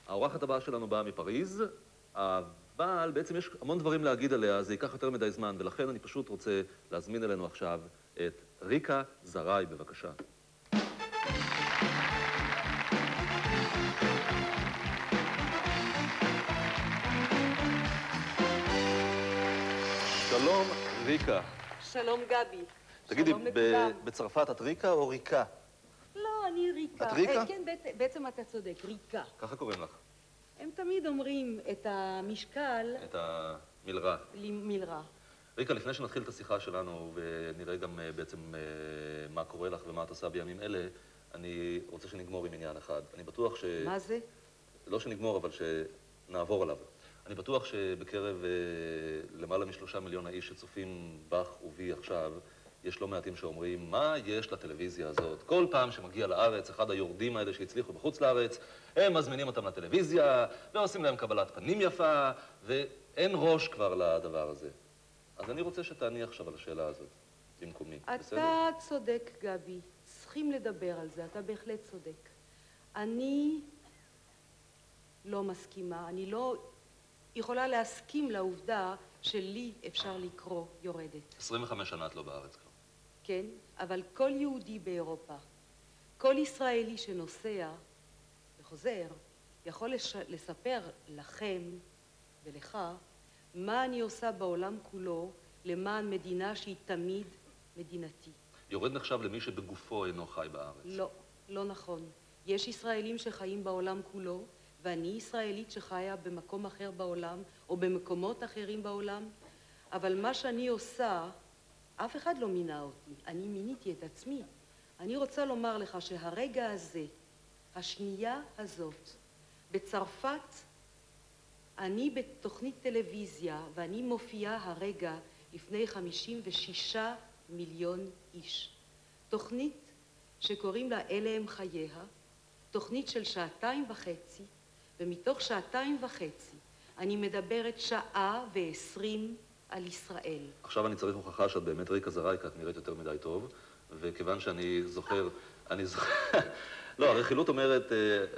האורחת הבאה שלנו באה מפריז, אבל בעצם יש המון דברים להגיד עליה, זה ייקח יותר מדי זמן, ולכן אני פשוט רוצה להזמין אלינו עכשיו את ריקה זרעי, בבקשה. שלום, ריקה. שלום, גבי. תגידי, בצרפת את ריקה או ריקה? לא, אני ריקה. את ריקה? כן, בעצם אתה צודק, ריקה. ככה קוראים לך. הם תמיד אומרים את המשקל... את המלרע. מלרע. ריקה, לפני שנתחיל את השיחה שלנו ונראה גם בעצם מה קורה לך ומה את עושה בימים אלה, אני רוצה שנגמור עם עניין אחד. אני בטוח ש... מה זה? לא שנגמור, אבל שנעבור עליו. אני בטוח שבקרב למעלה מ3 מיליון האיש שצופים בך ובי עכשיו, יש לא מעטים שאומרים, מה יש לטלוויזיה הזאת? כל פעם שמגיע לארץ, אחד היורדים האלה שהצליחו בחוץ לארץ, הם מזמינים אותם לטלוויזיה, ועושים להם קבלת פנים יפה, ואין ראש כבר לדבר הזה. אז אני רוצה שתעני עכשיו על השאלה הזאת, במקומי. אתה צודק, גבי. צריכים לדבר על זה, אתה בהחלט צודק. אני לא מסכימה, אני לא יכולה להסכים לעובדה שלי אפשר לקרוא יורדת. 25 שנה את לא בארץ כבר. כן, אבל כל יהודי באירופה, כל ישראלי שנוסע וחוזר, יכול לספר לכם ולך מה אני עושה בעולם כולו למען מדינה שהיא תמיד מדינתי. יורד נחשב למי שבגופו אינו חי בארץ. לא, לא נכון. יש ישראלים שחיים בעולם כולו, ואני ישראלית שחיה במקום אחר בעולם, או במקומות אחרים בעולם, אבל מה שאני עושה, אף אחד לא מינה אותי, אני מיניתי את עצמי. אני רוצה לומר לך שהרגע הזה, השנייה הזאת, בצרפת, אני בתוכנית טלוויזיה, ואני מופיעה הרגע לפני 56 מיליון איש. תוכנית שקוראים לה אלה הם חייה, תוכנית של 2.5 שעות, ומתוך 2.5 שעות אני מדברת 1.20 שעות על ישראל. עכשיו אני צריך הוכחה שאת באמת ריקה זרעי, כי את נראית יותר מדי טוב, וכיוון שאני זוכר, לא, הרכילות אומרת,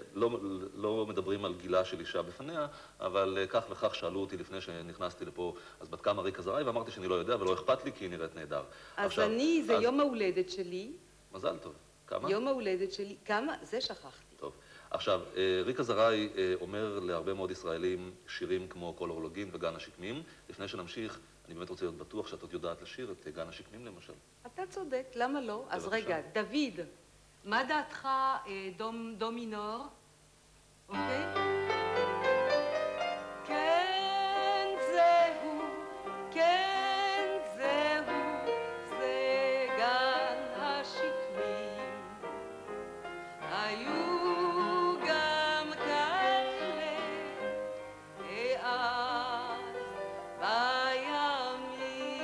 לא מדברים על גילה של אישה בפניה, אבל כך וכך שאלו אותי לפני שנכנסתי לפה, אז בת כמה ריקה זרעי, ואמרתי שאני לא יודע ולא אכפת לי כי היא נראית נהדר. אז זה יום ההולדת שלי. מזל טוב. כמה? יום ההולדת שלי. כמה? זה שכחתי. טוב. עכשיו, ריקה זרעי אומר להרבה מאוד ישראלים שירים כמו כל אורלוגין וגן השקמים. לפני שנמשיך, אני באמת רוצה להיות בטוח שאת עוד יודעת לשיר את גן השקמים למשל. אתה צודק, למה לא? אז רגע, דוד, מה דעתך דו מינור? אוקיי? כן זהו, כן זהו, זה גן השקמים. היו גם כאלה אז בימים.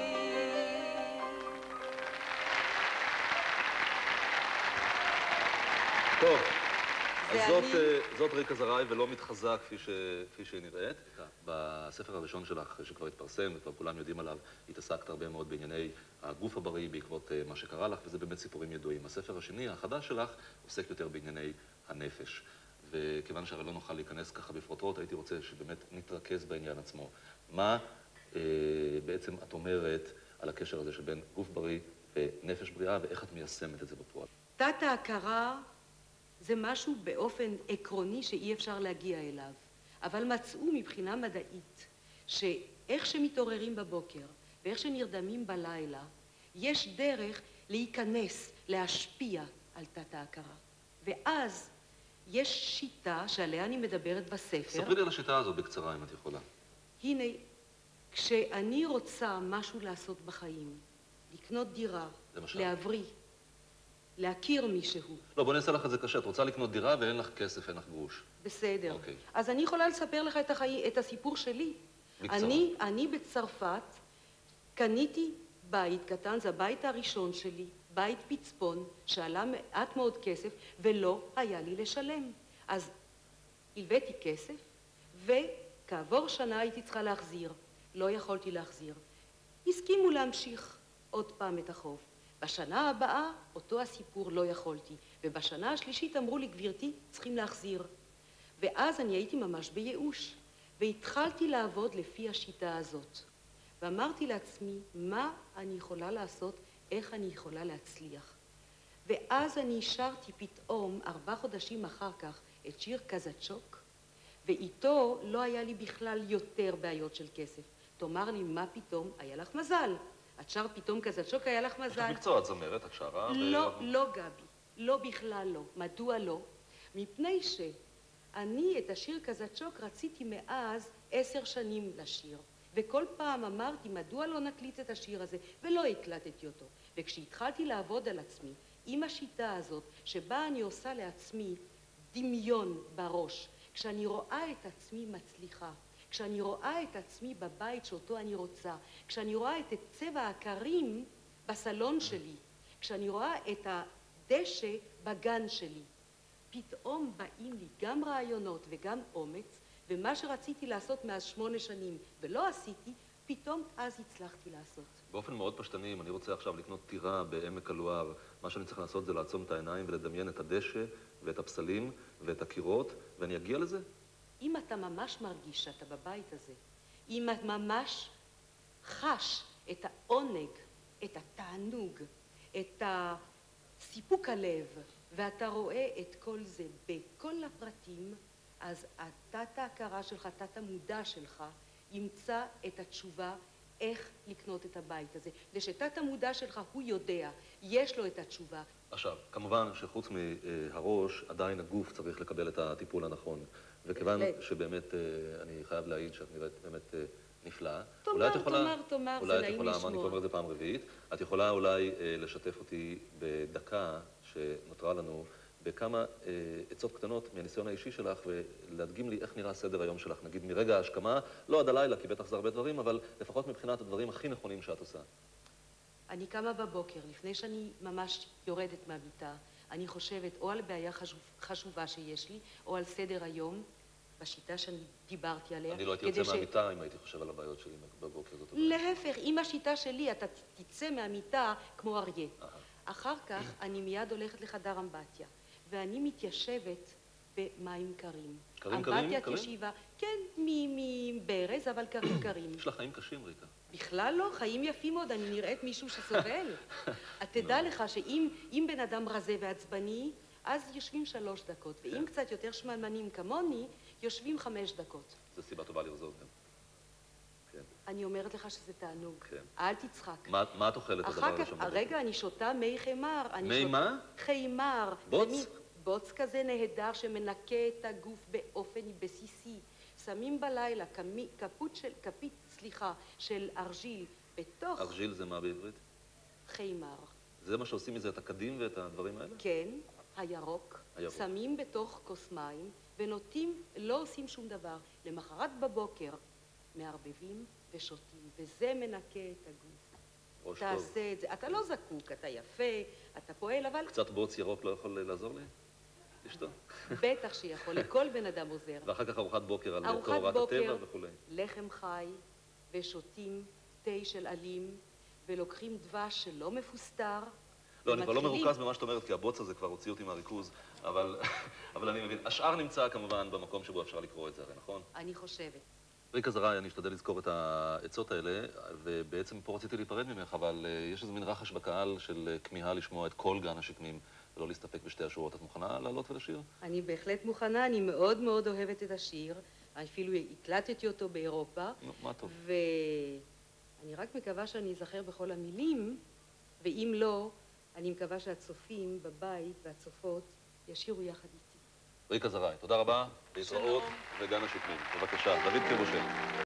טוב, אז זאת ריקה זרעי ולא מתחזה כפי שהיא נראית. בספר הראשון שלך, שכבר התפרסם וכבר כולם יודעים עליו, התעסקת הרבה מאוד בענייני הגוף הבריא בעקבות מה שקרה לך, וזה באמת סיפורים ידועים. הספר השני, החדש שלך, עוסק יותר בענייני הנפש. וכיוון שהרי לא נוכל להיכנס ככה בפרוטרוט, הייתי רוצה שבאמת נתרכז בעניין עצמו. מה בעצם את אומרת על הקשר הזה שבין גוף בריא ונפש בריאה, ואיך את מיישמת את זה בפועל? תת ההכרה זה משהו באופן עקרוני שאי אפשר להגיע אליו. אבל מצאו מבחינה מדעית שאיך שמתעוררים בבוקר ואיך שנרדמים בלילה, יש דרך להיכנס, להשפיע על תת ההכרה. ואז יש שיטה שעליה אני מדברת בספר. ספרי לי על השיטה הזו בקצרה, אם את יכולה. הנה, כשאני רוצה משהו לעשות בחיים, לקנות דירה, להבריא, להכיר מישהו. לא, בוא נעשה לך את זה קשה. את רוצה לקנות דירה ואין לך כסף, אין לך גרוש. בסדר. אוקיי. אז אני יכולה לספר לך את הסיפור שלי. בקצרה. אני בצרפת קניתי בית קטן, זה הבית הראשון שלי, בית פצפון, שעלה מעט מאוד כסף, ולא היה לי לשלם. אז הלוויתי כסף, וכעבור שנה הייתי צריכה להחזיר. לא יכולתי להחזיר. הסכימו להמשיך עוד פעם את החוב. בשנה הבאה, אותו הסיפור לא יכולתי. ובשנה השלישית אמרו לי, גברתי, צריכים להחזיר. ואז אני הייתי ממש בייאוש, והתחלתי לעבוד לפי השיטה הזאת. ואמרתי לעצמי, מה אני יכולה לעשות, איך אני יכולה להצליח. ואז אני השארתי פתאום 4 חודשים אחר כך את שיר קזצ'וק, ואיתו לא היה לי בכלל יותר בעיות של כסף. תאמר לי, מה פתאום? היה לך מזל. את שר פתאום קזצ'וק, היה לך מזל. את מקצוע, את זמרת, את שרה. לא, גבי. לא בכלל לא. מדוע לא? מפני שאני את השיר קזצ'וק רציתי מאז 10 שנים לשיר. וכל פעם אמרתי, מדוע לא נקליט את השיר הזה? ולא הקלטתי אותו. וכשהתחלתי לעבוד על עצמי, עם השיטה הזאת, שבה אני עושה לעצמי דמיון בראש, כשאני רואה את עצמי מצליחה, כשאני רואה את עצמי בבית שאותו אני רוצה, כשאני רואה את צבע הקרים בסלון שלי, כשאני רואה את הדשא בגן שלי, פתאום באים לי גם רעיונות וגם אומץ, ומה שרציתי לעשות מאז 8 שנים ולא עשיתי, פתאום אז הצלחתי לעשות. באופן מאוד פשטני, אם אני רוצה עכשיו לקנות טירה בעמק הלואר, מה שאני צריך לעשות זה לעצום את העיניים ולדמיין את הדשא ואת הפסלים ואת הקירות, ואני אגיע לזה? אם אתה ממש מרגיש שאתה בבית הזה, אם אתה ממש חש את העונג, את התענוג, את סיפוק הלב, ואתה רואה את כל זה בכל הפרטים, אז התת ההכרה שלך, תת המודע שלך, ימצא את התשובה איך לקנות את הבית הזה. לשתת המודע שלך הוא יודע, יש לו את התשובה. עכשיו, כמובן שחוץ מהראש, עדיין הגוף צריך לקבל את הטיפול הנכון. וכיוון שבאמת אני חייב להעיד שאת נראית באמת נפלאה. תאמר, זה נעים לשמוע. אולי את יכולה, אני אומר את זה פעם רביעית, את יכולה אולי לשתף אותי בדקה שנותרה לנו, בכמה עצות קטנות מהניסיון האישי שלך, ולהדגים לי איך נראה סדר היום שלך, נגיד מרגע ההשכמה, לא עד הלילה, כי בטח זה הרבה דברים, אבל לפחות מבחינת הדברים הכי נכונים שאת עושה. אני קמה בבוקר, לפני שאני ממש יורדת מהמיטה, אני חושבת או על בעיה חשובה שיש לי, או על סדר היום, בשיטה שאני דיברתי עליה. אני לא הייתי יוצא מהמיטה אם הייתי חושב על הבעיות שלי בבוקר. להפך, עם השיטה שלי אתה תצא מהמיטה כמו אריה. אחר כך אני מיד הולכת לחדר אמבטיה, ואני מתיישבת במים קרים. קרים קרים? אמבטיית ישיבה, כן, מברז, אבל קרים קרים. יש לך חיים קשים, ריקה. בכלל לא, חיים יפים מאוד, אני נראית מישהו שסובל. תדע לך שאם בן אדם רזה ועצבני, אז יושבים 3 דקות, ואם קצת יותר שמנמנים כמוני, יושבים 5 דקות. זו סיבה טובה לרזות גם. אני אומרת לך שזה תענוג. כן. אל תצחק. מה את אוכלת הדבר אחר הראשון? כך, רגע, אני שותה מי חימר. מי מה? חימר. בוץ? בוץ כזה נהדר שמנקה את הגוף באופן בסיסי. שמים בלילה כפית של ארג'יל בתוך... ארג'יל זה מה בעברית? חימר. זה מה שעושים מזה את הקדים ואת הדברים האלה? כן, הירוק. שמים בתוך כוס מים ונוטים, לא עושים שום דבר. למחרת בבוקר מערבבים ושותים, וזה מנקה את הגוף. תעשה את זה. אתה לא זקוק, אתה יפה, אתה פועל, אבל... קצת בוץ ירוק לא יכול לעזור לי? לשתות? בטח שיכול, לכל בן אדם עוזר. ואחר כך ארוחת בוקר על תאורת הטבע וכו'. לחם חי, ושותים תה של עלים, ולוקחים דבש שלא מפוסטר. לא, אני כבר לא מרוכז במה שאת אומרת, כי הבוץ הזה כבר הוציא אותי מהריכוז, אבל אני מבין. השאר נמצא כמובן במקום שבו אפשר לקרוא את זה, הרי נכון? אני חושבת. ריקה זרעי, אני אשתדל לזכור את העצות האלה, ובעצם פה רציתי להיפרד ממך, אבל יש איזה מין רחש בקהל של כמיהה לשמוע את כל גן השקמים, ולא להסתפק בשתי השורות. את מוכנה לעלות ולשיר? אני בהחלט מוכנה, אני מאוד מאוד אוהבת את השיר, אפילו הקלטתי אותו באירופה. מה טוב. ואני רק מקווה שאני אזכר בכל המילים, ואם לא, אני מקווה שהצופים בבית והצופות ישירו יחד איתי. ריקה זרעי, תודה רבה, להתראות וגן השקמים. בבקשה, דוד פירושל.